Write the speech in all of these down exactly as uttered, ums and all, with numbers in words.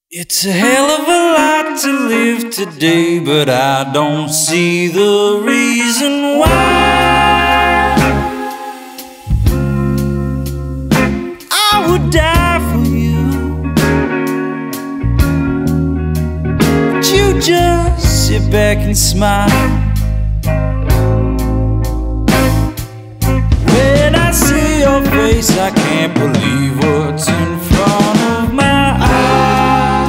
It's a hell of a lot to live today, but I don't see the reason why I would die for you, but you just sit back and smile. When I see your face, I can't believe what's in front of my eyes.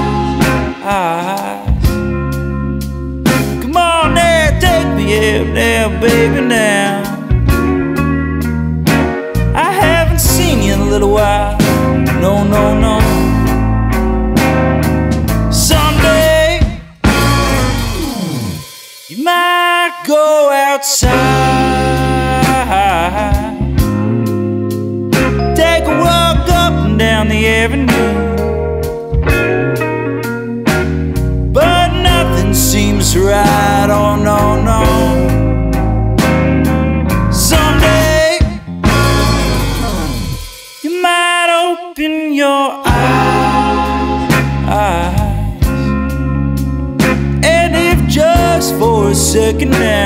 Come on now, take me out now, baby, now. I haven't seen you in a little while. No, no, no. Someday you might go outside, take a walk up and down the avenue, but nothing seems right, oh no, no. Someday you might open your eyes, and if just for a second now,